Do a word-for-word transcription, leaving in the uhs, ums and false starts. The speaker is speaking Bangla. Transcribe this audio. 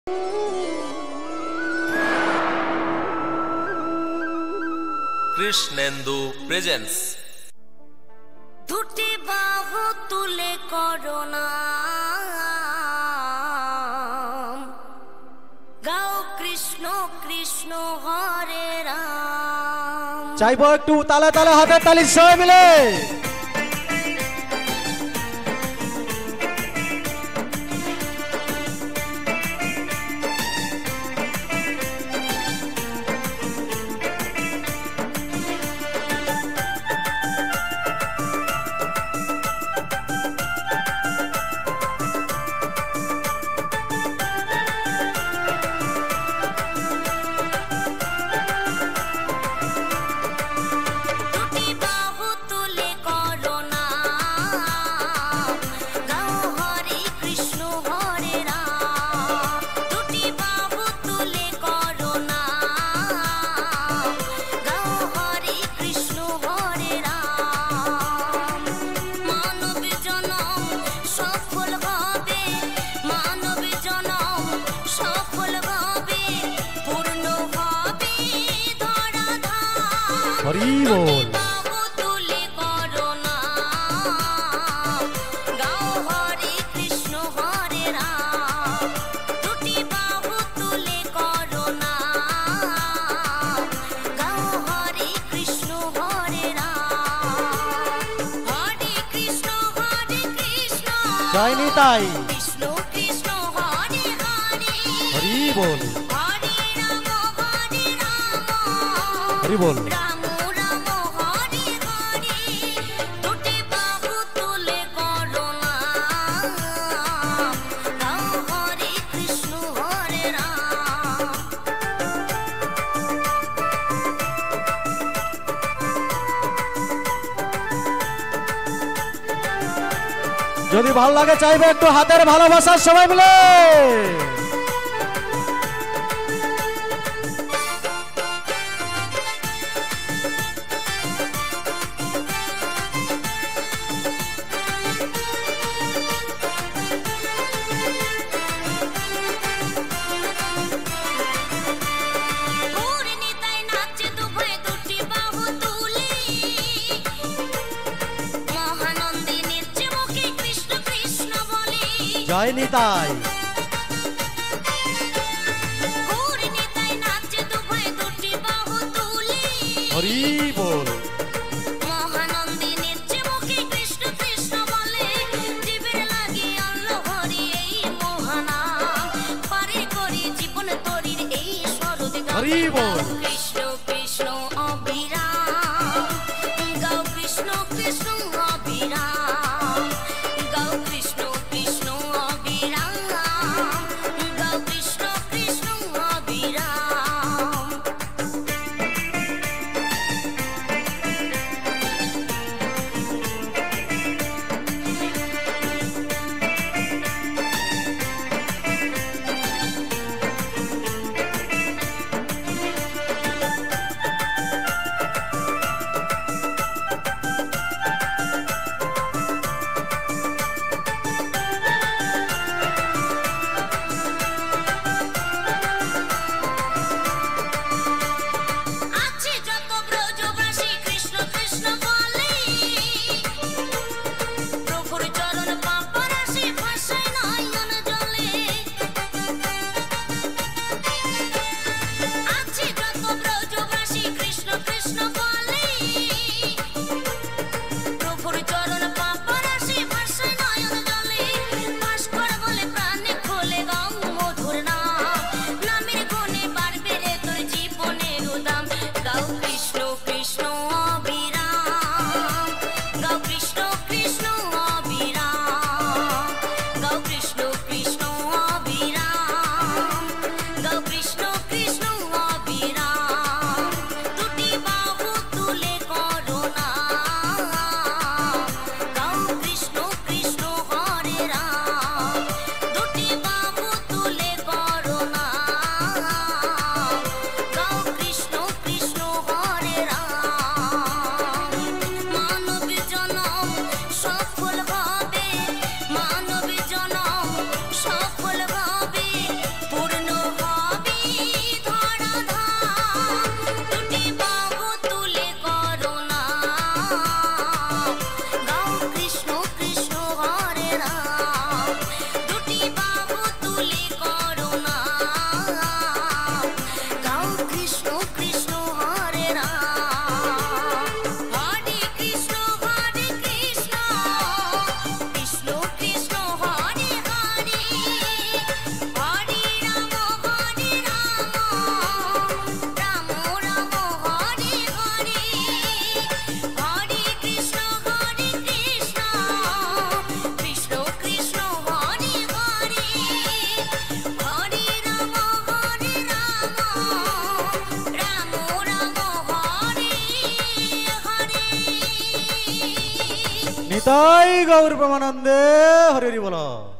কৃষ্ণেন্দু প্রেজেন্স। দুটি বাহু তুলে করোনা গাও কৃষ্ণ কৃষ্ণ হরে রাম। চাইবো একটু তালে তালে হাতের তালি সবাই মিলে। হরি বল। জয় নিতাই। কৃষ্ণ কৃষ্ণ হরে হরে হরি বল। হরে রাম হরে রাম হরি বল। রাম রাম হরে হরে দুটি বাহু তুলে করোনা গাও হরে কৃষ্ণ হরে রাম। যদি ভালো লাগে চাইবে একটু হাতের ভালোবাসা সবাই মিলে। জয় নিতাই। হরি বল। মহানন্দী নিচ্ছে মুখে কৃষ্ণ কৃষ্ণ বলে জীবের লাগি আল্লাহ হরি এই মহানাম পারে করি জীবন তরির এই শরৎ হরি বল। কৃষ্ণ কৃষ্ণ অবিরাম গাও কৃষ্ণ কৃষ্ণ অবিরাম গাও কৃষ্ণ কৃষ্ণ অবিরাম গাও কৃষ্ণ কৃষ্ণ অবিরাম। নিতাই গৌর প্রেমানন্দে হরি হরি বল।